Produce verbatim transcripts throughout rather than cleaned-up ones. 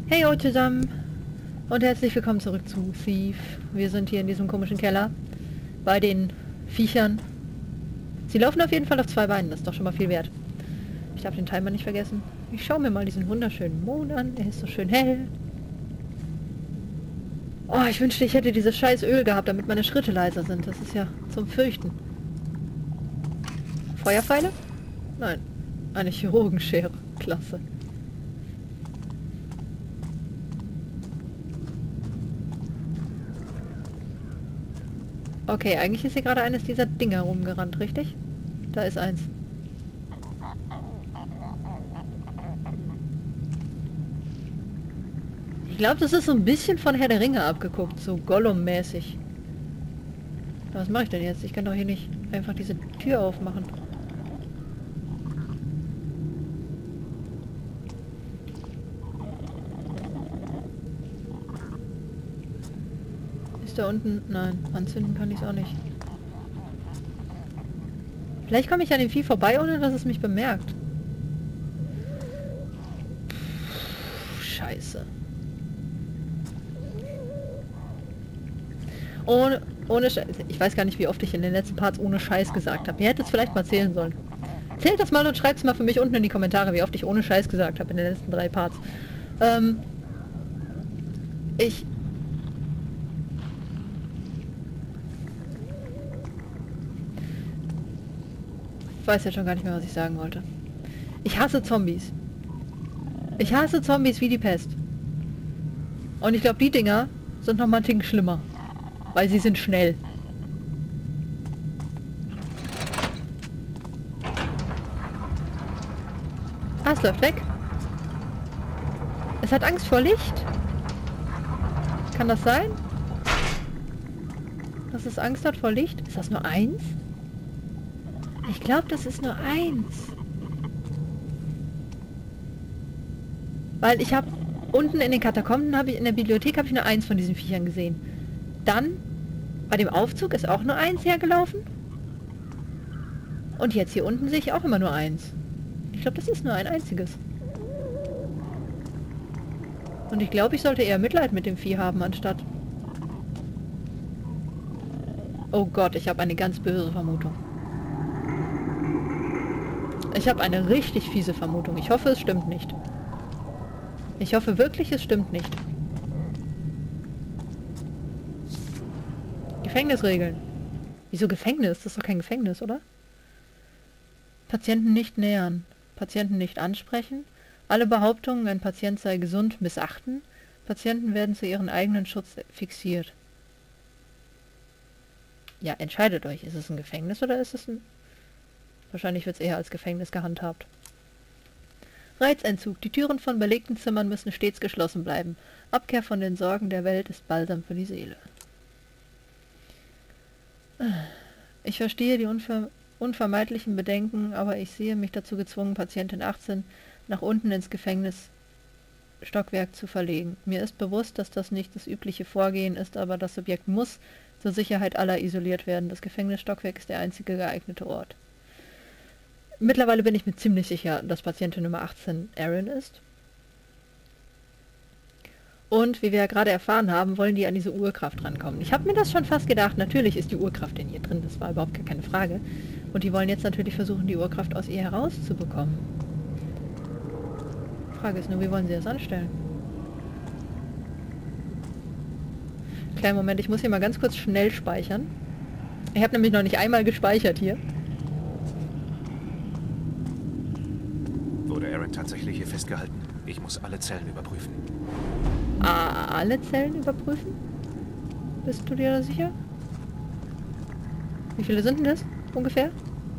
Hey ho zusammen und herzlich willkommen zurück zu Thief. Wir sind hier in diesem komischen Keller bei den Viechern. Sie laufen auf jeden Fall auf zwei Beinen, das ist doch schon mal viel wert. Ich darf den Timer nicht vergessen. Ich schaue mir mal diesen wunderschönen Mond an, er ist so schön hell. Oh, ich wünschte, ich hätte dieses scheiß Öl gehabt, damit meine Schritte leiser sind. Das ist ja zum Fürchten. Feuerpfeile? Nein, eine Chirurgenschere. Klasse. Okay, eigentlich ist hier gerade eines dieser Dinger rumgerannt, richtig? Da ist eins. Ich glaube, das ist so ein bisschen von Herr der Ringe abgeguckt, so Gollum-mäßig. Was mache ich denn jetzt? Ich kann doch hier nicht einfach diese Tür aufmachen. Ist da unten? Nein, anzünden kann ich es auch nicht. Vielleicht komme ich an dem Vieh vorbei, ohne dass es mich bemerkt. Puh, Scheiße. Ohne, ohne Scheiß. Ich weiß gar nicht, wie oft ich in den letzten Parts ohne Scheiß gesagt habe. Ihr hättet es vielleicht mal zählen sollen. Zählt das mal und schreibt es mal für mich unten in die Kommentare, wie oft ich ohne Scheiß gesagt habe in den letzten drei Parts. Ähm, ich... Ich weiß ja schon gar nicht mehr, was ich sagen wollte. Ich hasse Zombies. Ich hasse Zombies wie die Pest. Und ich glaube, die Dinger sind noch mal ein Ticken schlimmer. Weil sie sind schnell. Ah, es läuft weg. Es hat Angst vor Licht. Kann das sein? Dass es Angst hat vor Licht? Ist das nur eins? Ich glaube, das ist nur eins. Weil ich habe unten in den Katakomben, habe ich in der Bibliothek, habe ich nur eins von diesen Viechern gesehen. Dann bei dem Aufzug ist auch nur eins hergelaufen. Und jetzt hier unten sehe ich auch immer nur eins. Ich glaube, das ist nur ein einziges. Und ich glaube, ich sollte eher Mitleid mit dem Vieh haben, anstatt... Oh Gott, ich habe eine ganz böse Vermutung. Ich habe eine richtig fiese Vermutung. Ich hoffe, es stimmt nicht. Ich hoffe wirklich, es stimmt nicht. Gefängnisregeln. Wieso Gefängnis? Das ist doch kein Gefängnis, oder? Patienten nicht nähern. Patienten nicht ansprechen. Alle Behauptungen, ein Patient sei gesund, missachten. Patienten werden zu ihrem eigenen Schutz fixiert. Ja, entscheidet euch. Ist es ein Gefängnis oder ist es ein... Wahrscheinlich wird es eher als Gefängnis gehandhabt. Reizentzug. Die Türen von belegten Zimmern müssen stets geschlossen bleiben. Abkehr von den Sorgen der Welt ist Balsam für die Seele. Ich verstehe die unver unvermeidlichen Bedenken, aber ich sehe mich dazu gezwungen, Patientin achtzehn nach unten ins Gefängnisstockwerk zu verlegen. Mir ist bewusst, dass das nicht das übliche Vorgehen ist, aber das Subjekt muss zur Sicherheit aller isoliert werden. Das Gefängnisstockwerk ist der einzige geeignete Ort. Mittlerweile bin ich mir ziemlich sicher, dass Patientin Nummer achtzehn Erin ist. Und wie wir ja gerade erfahren haben, wollen die an diese Urkraft rankommen. Ich habe mir das schon fast gedacht. Natürlich ist die Urkraft in ihr drin, das war überhaupt gar keine Frage. Und die wollen jetzt natürlich versuchen, die Urkraft aus ihr herauszubekommen. Die Frage ist nur, wie wollen sie das anstellen? Kleinen Moment, ich muss hier mal ganz kurz schnell speichern. Ich habe nämlich noch nicht einmal gespeichert hier. Wurde Erin tatsächlich hier festgehalten? Ich muss alle Zellen überprüfen. Ah, alle Zellen überprüfen? Bist du dir da sicher? Wie viele sind denn das ungefähr?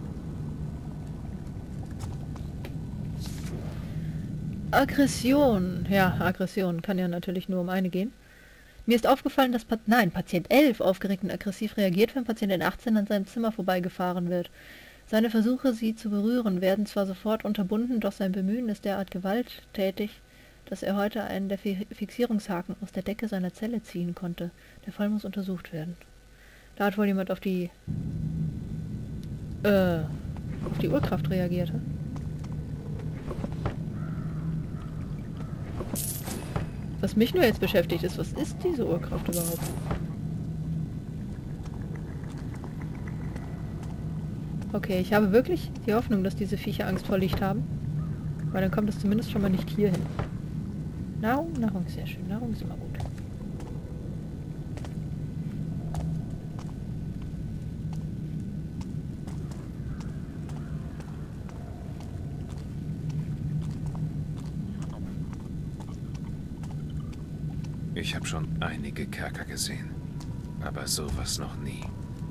Aggression. Ja, Aggression kann ja natürlich nur um eine gehen. Mir ist aufgefallen, dass... Pa Nein, Patient elf aufgeregt und aggressiv reagiert, wenn Patientin achtzehn an seinem Zimmer vorbeigefahren wird. Seine Versuche, sie zu berühren, werden zwar sofort unterbunden, doch sein Bemühen ist derart gewalttätig, dass er heute einen der Fixierungshaken aus der Decke seiner Zelle ziehen konnte. Der Fall muss untersucht werden. Da hat wohl jemand auf die... Äh... auf die Urkraft reagiert. Was mich nur jetzt beschäftigt ist, was ist diese Urkraft überhaupt? Okay, ich habe wirklich die Hoffnung, dass diese Viecher Angst vor Licht haben. Weil dann kommt es zumindest schon mal nicht hier hin. Nahrung? Nahrung ist sehr schön. Nahrung ist immer gut. Ich habe schon einige Kerker gesehen, aber sowas noch nie.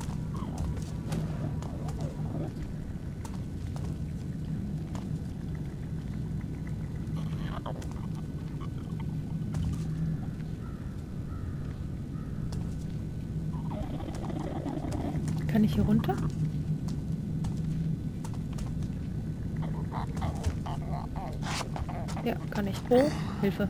Kann ich hier runter? Ja, kann ich. Oh, Hilfe.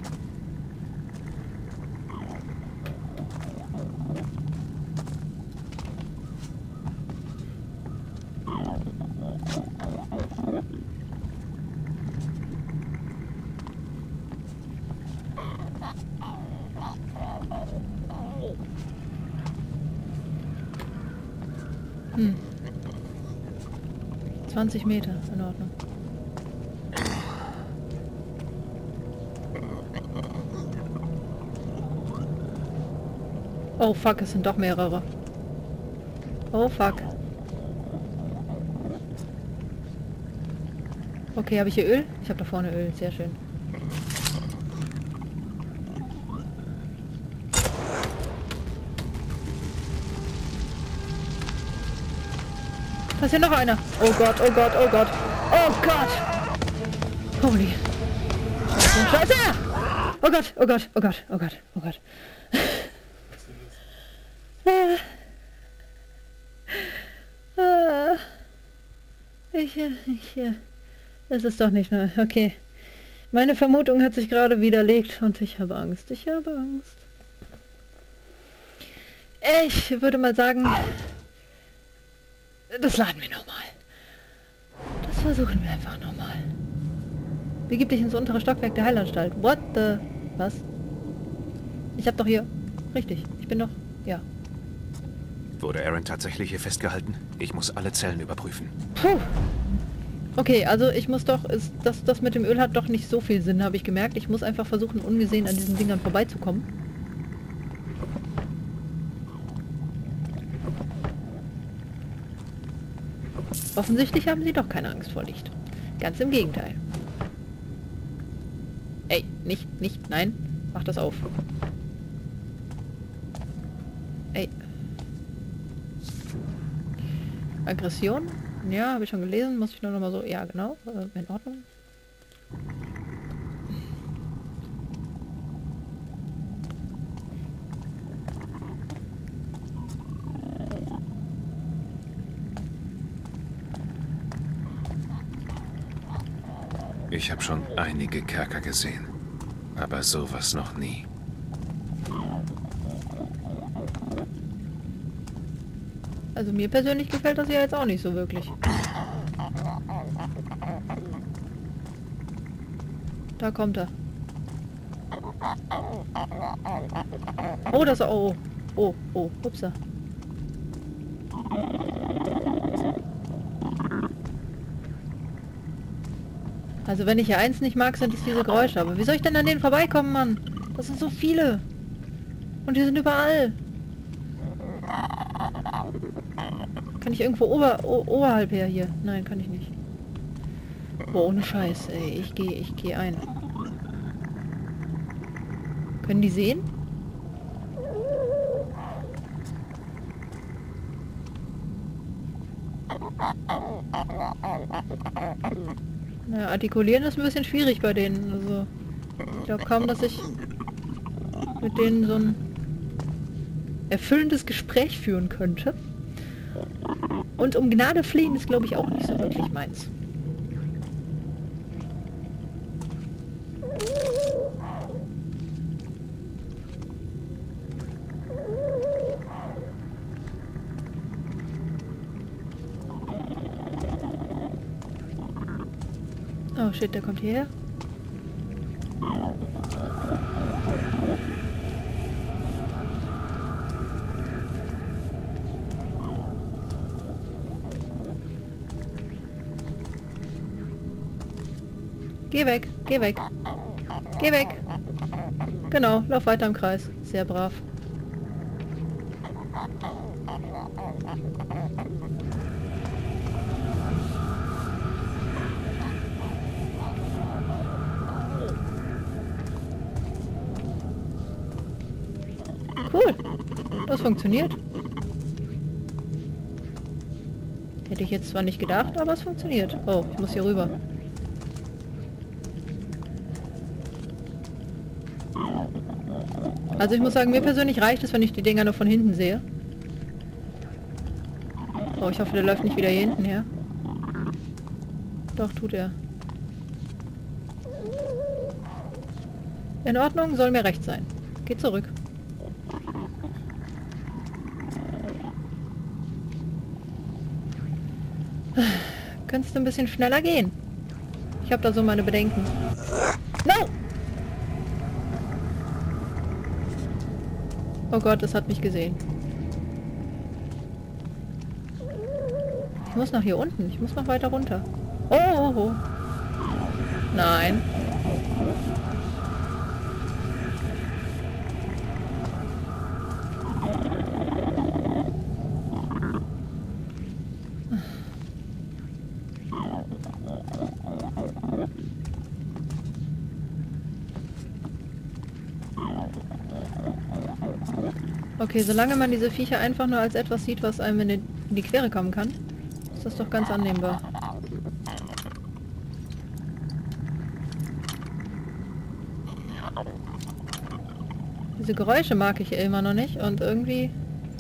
Hm. zwanzig Meter, in Ordnung. Oh fuck, es sind doch mehrere. Oh fuck. Okay, habe ich hier Öl? Ich habe da vorne Öl, sehr schön. Da ist hier noch einer. Oh Gott, oh Gott, oh Gott. Oh Gott. Holy. Scheiße, Scheiße. Oh Gott, oh Gott, oh Gott, oh Gott, oh Gott. Ich, ich, es ist doch nicht mehr. Okay. Meine Vermutung hat sich gerade widerlegt und ich habe Angst. Ich habe Angst. Ich würde mal sagen, das laden wir nochmal. Das versuchen wir einfach nochmal. Begib dich ins untere Stockwerk der Heilanstalt. What the... Was? Ich hab doch hier... Richtig, ich bin doch... Ja. Wurde Aaron tatsächlich hier festgehalten? Ich muss alle Zellen überprüfen. Puh. Okay, also ich muss doch... Ist, das, das mit dem Öl hat doch nicht so viel Sinn, habe ich gemerkt. Ich muss einfach versuchen, ungesehen an diesen Dingern vorbeizukommen. Offensichtlich haben sie doch keine Angst vor Licht. Ganz im Gegenteil. Ey, nicht, nicht, nein. Mach das auf. Ey. Aggression? Ja, habe ich schon gelesen. Muss ich nur noch mal so... Ja, genau. Äh, in Ordnung. Ich habe schon einige Kerker gesehen, aber sowas noch nie. Also mir persönlich gefällt das ja jetzt auch nicht so wirklich. Da kommt er. Oh, das... Oh, oh, oh, upsa. Also wenn ich hier eins nicht mag, sind es diese Geräusche. Aber wie soll ich denn an denen vorbeikommen, Mann? Das sind so viele. Und die sind überall. Kann ich irgendwo ober, o, oberhalb her hier? Nein, kann ich nicht. Boah, ohne Scheiß, ey. Ich gehe, ich gehe ein. Können die sehen? Na, artikulieren ist ein bisschen schwierig bei denen. Also, ich glaube kaum, dass ich mit denen so ein erfüllendes Gespräch führen könnte. Und um Gnade flehen ist, glaube ich, auch nicht so wirklich meins. Oh shit, der kommt hierher. Geh weg, geh weg. Geh weg. Genau, lauf weiter im Kreis. Sehr brav. Cool. Das funktioniert. Hätte ich jetzt zwar nicht gedacht, aber es funktioniert. Oh, ich muss hier rüber. Also ich muss sagen, mir persönlich reicht es, wenn ich die Dinger nur von hinten sehe. Oh, ich hoffe, der läuft nicht wieder hier hinten her. Doch, tut er. In Ordnung, soll mir recht sein. Geh zurück. Könntest du ein bisschen schneller gehen? Ich habe da so meine Bedenken. No! Oh Gott, es hat mich gesehen. Ich muss nach hier unten. Ich muss noch weiter runter. Oh, oh, oh. Nein. Okay, solange man diese Viecher einfach nur als etwas sieht, was einem in die, in die Quere kommen kann, ist das doch ganz annehmbar. Diese Geräusche mag ich immer noch nicht und irgendwie...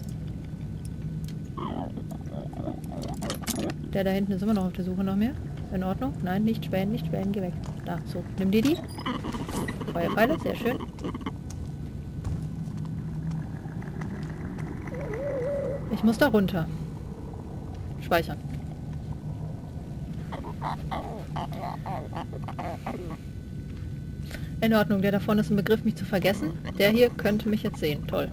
Der da hinten ist immer noch auf der Suche nach mir. In Ordnung? Nein, nicht spähen, nicht spähen, geh weg. Da, so, nimm dir die. Feuerpfeile, sehr schön. Ich muss da runter. Speichern. In Ordnung, der da vorne ist ein Begriff, mich zu vergessen. Der hier könnte mich jetzt sehen. Toll.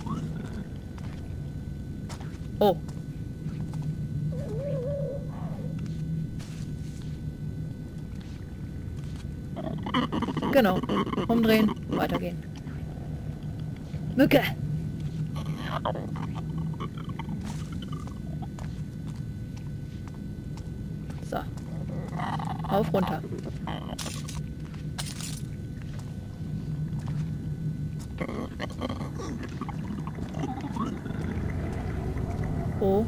Oh. Genau. Umdrehen, weitergehen. Mücke! So. Auf, runter. Oh.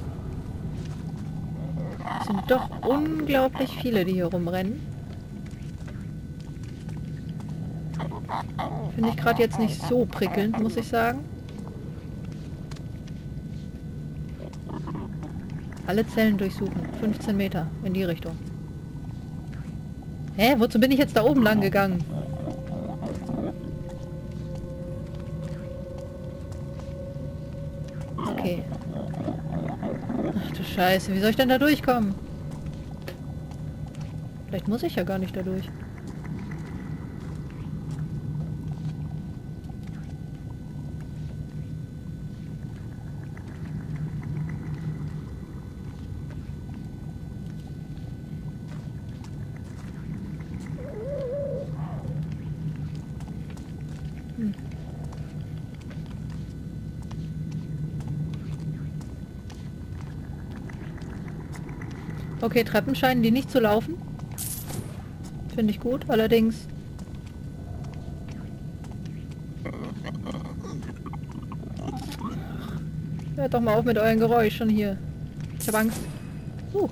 Es sind doch unglaublich viele, die hier rumrennen. Finde ich gerade jetzt nicht so prickelnd, muss ich sagen. Alle Zellen durchsuchen. fünfzehn Meter in die Richtung. Hä? Wozu bin ich jetzt da oben lang gegangen? Okay. Ach du Scheiße, wie soll ich denn da durchkommen? Vielleicht muss ich ja gar nicht da durch. Hm. Okay, Treppen scheinen die nicht zu laufen. Finde ich gut, allerdings... Hört doch mal auf mit euren Geräuschen hier. Ich habe Angst. Uh.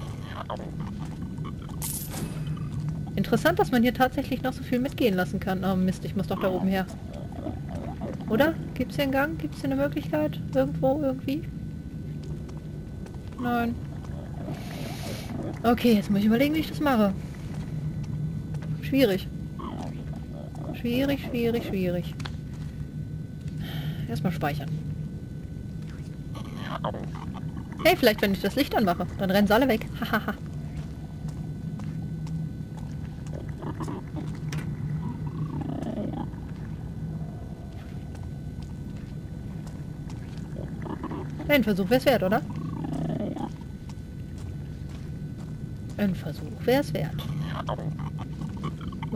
Interessant, dass man hier tatsächlich noch so viel mitgehen lassen kann. Oh Mist, ich muss doch da oben her. Oder? Gibt es hier einen Gang? Gibt es hier eine Möglichkeit? Irgendwo, irgendwie? Nein. Okay, jetzt muss ich überlegen, wie ich das mache. Schwierig. Schwierig, schwierig, schwierig. Erstmal speichern. Hey, vielleicht wenn ich das Licht anmache, dann rennen sie alle weg. Hahaha. Ein Versuch wär's wert, oder? Ein Versuch wär's wert.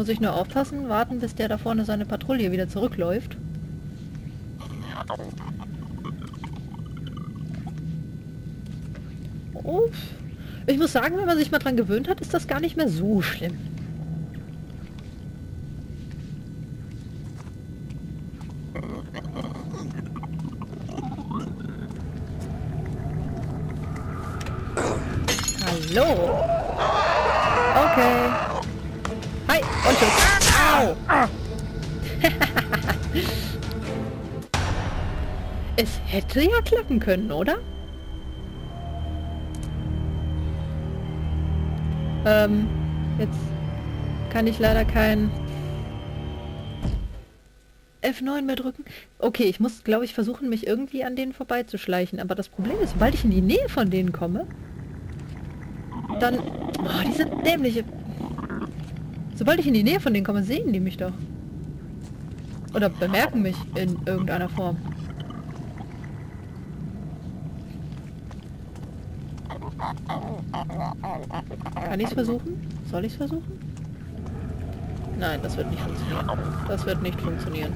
Muss ich nur aufpassen, warten, bis der da vorne seine Patrouille wieder zurückläuft. Oh, ich muss sagen, wenn man sich mal dran gewöhnt hat, ist das gar nicht mehr so schlimm. Hallo. Okay. Hi, und tschüss. Au. Es hätte ja klappen können, oder? Ähm, jetzt kann ich leider kein F neun mehr drücken. Okay, ich muss, glaube ich, versuchen, mich irgendwie an denen vorbeizuschleichen. Aber das Problem ist, sobald ich in die Nähe von denen komme, dann... Oh, diese dämliche... Sobald ich in die Nähe von denen komme, sehen die mich doch. Oder bemerken mich in irgendeiner Form. Kann ich es versuchen? Soll ich es versuchen? Nein, das wird nicht funktionieren. Das wird nicht funktionieren.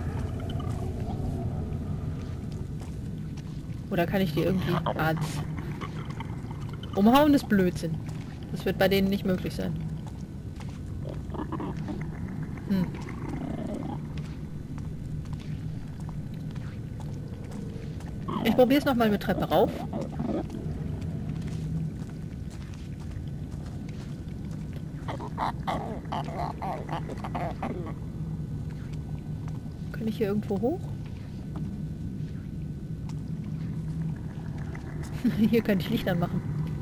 Oder kann ich die irgendwie... Ah, umhauen ist Blödsinn. Das wird bei denen nicht möglich sein. Hm. Ich probiere es nochmal mit Treppe rauf. Kann ich hier irgendwo hoch? Hier kann ich Licht anmachen.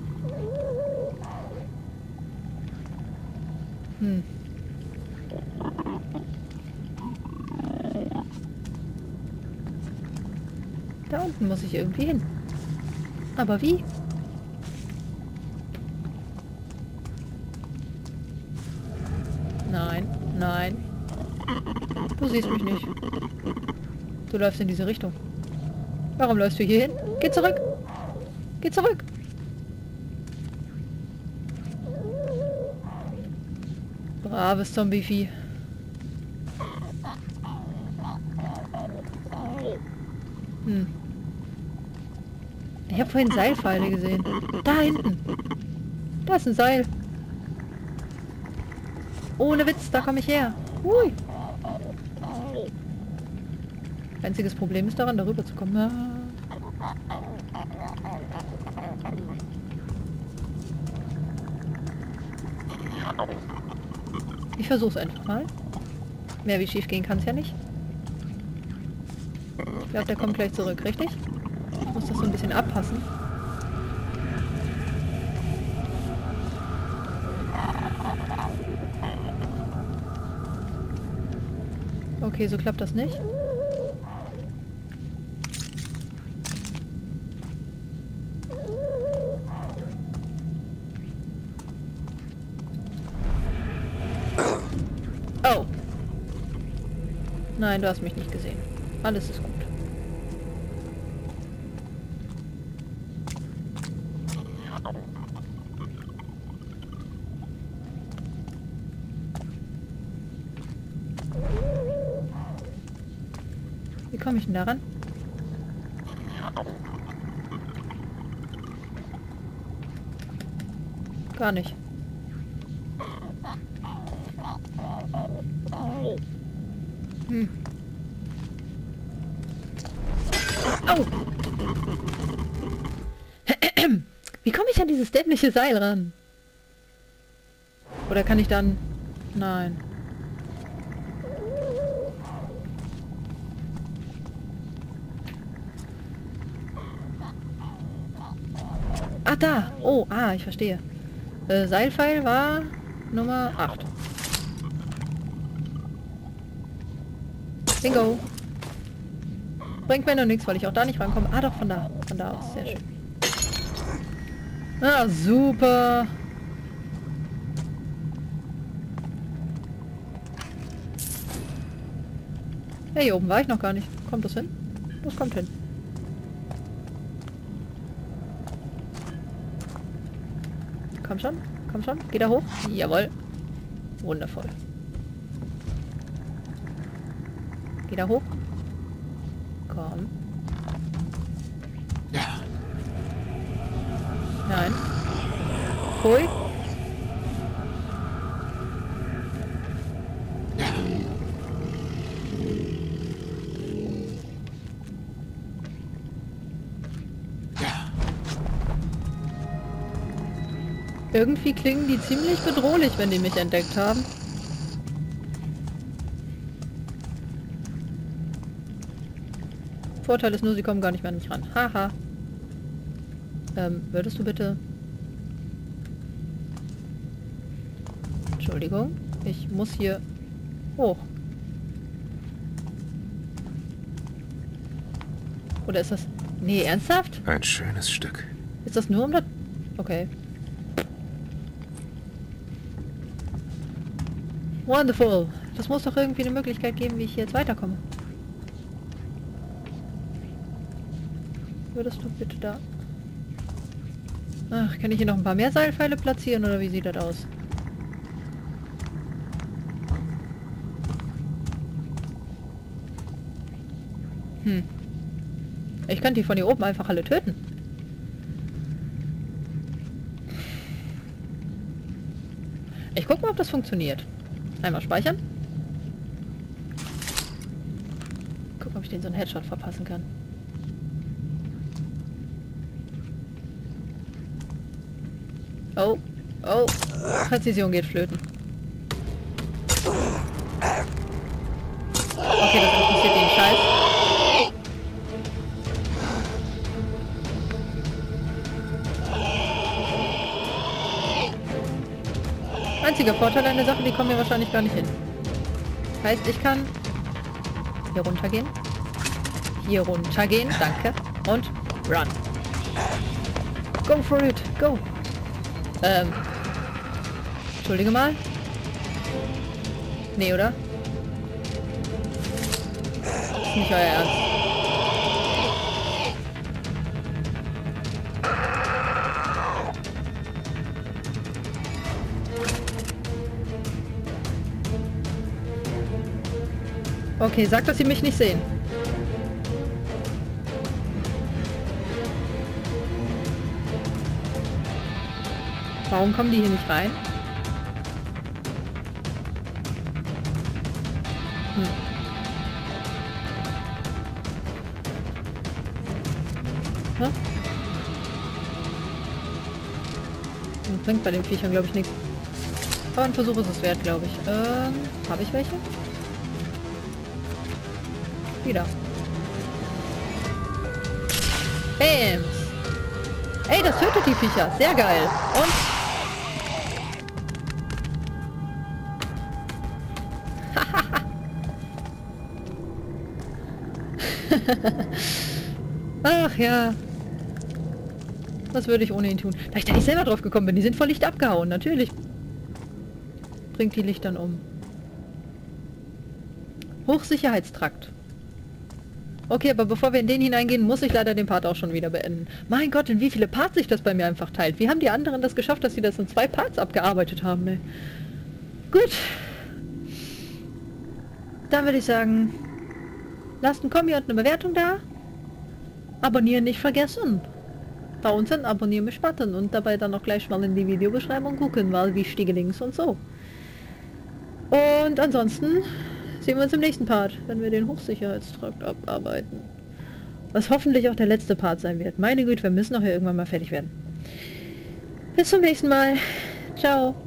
Hm. Da unten muss ich irgendwie hin. Aber wie? Nein, nein. Du siehst mich nicht. Du läufst in diese Richtung. Warum läufst du hier hin? Geh zurück! Geh zurück! Braves Zombie-Vieh. Hm. Ich habe vorhin Seilpfeile gesehen. Da hinten. Da ist ein Seil. Ohne Witz, da komme ich her. Hui. Einziges Problem ist daran, darüber zu kommen. Ah. Ich versuch's einfach mal. Mehr wie schief gehen kann es ja nicht. Ich glaube, der kommt gleich zurück, richtig? Ich muss das so ein bisschen abpassen. Okay, so klappt das nicht. Oh. Nein, du hast mich nicht gesehen. Alles ist gut. Wie komme ich denn daran? Gar nicht. Hm. Au! Wie komme ich an dieses dämliche Seil ran? Oder kann ich dann... Nein. Ah, da! Oh, ah, ich verstehe. Äh, Seilpfeil war Nummer acht. Bingo! Bringt mir nur nichts, weil ich auch da nicht rankomme. Ah, doch, von da. Von da aus. Sehr schön. Ah, super! Hey, hier oben war ich noch gar nicht. Kommt das hin? Das kommt hin. Komm schon, komm schon. Geh da hoch. Jawohl. Wundervoll. Geh da hoch. Komm. Ja. Nein. Ruhig. Ja. Ja. Irgendwie klingen die ziemlich bedrohlich, wenn die mich entdeckt haben. Vorteil ist nur, sie kommen gar nicht mehr an mich ran. Haha. Ähm, würdest du bitte... Entschuldigung. Ich muss hier hoch. Oder ist das... Nee, ernsthaft? Ein schönes Stück. Ist das nur um das... Okay. Wonderful. Das muss doch irgendwie eine Möglichkeit geben, wie ich jetzt weiterkomme. Würdest du bitte da... Ach, kann ich hier noch ein paar mehr Seilpfeile platzieren oder wie sieht das aus? Hm. Ich könnte die von hier oben einfach alle töten. Ich guck mal, ob das funktioniert. Einmal speichern. Gucken, ob ich den so einen Headshot verpassen kann. Oh, oh, Präzision geht flöten. Okay, das interessiert den Scheiß. Einziger Vorteil an der Sache, die kommen mir wahrscheinlich gar nicht hin. Heißt, ich kann hier runtergehen. Hier runtergehen, danke. Und run. Go for it, go. Ähm. Entschuldige mal. Nee, oder? Ist nicht euer Ernst. Okay, sagt, dass sie mich nicht sehen. Warum kommen die hier nicht rein? Hm. Hä? Das bringt bei den Viechern, glaube ich, nichts. Aber ein Versuch ist es wert, glaube ich. Ähm, habe ich welche? Wieder. Bams! Ey, das tötet die Viecher. Sehr geil. Und... Ach ja. Was würde ich ohne ihn tun? Da ich da nicht selber drauf gekommen bin. Die sind voll Licht abgehauen. Natürlich. Bringt die Licht dann um. Hochsicherheitstrakt. Okay, aber bevor wir in den hineingehen, muss ich leider den Part auch schon wieder beenden. Mein Gott, in wie viele Parts sich das bei mir einfach teilt. Wie haben die anderen das geschafft, dass sie das in zwei Parts abgearbeitet haben, ey? Gut. Dann würde ich sagen, lasst ein Kommi und eine Bewertung da. Abonnieren nicht vergessen. Da unten abonnieren mich Button und dabei dann auch gleich mal in die Videobeschreibung gucken, weil wichtige Links und so. Und ansonsten sehen wir uns im nächsten Part, wenn wir den Hochsicherheitstrakt abarbeiten. Was hoffentlich auch der letzte Part sein wird. Meine Güte, wir müssen auch hier irgendwann mal fertig werden. Bis zum nächsten Mal. Ciao.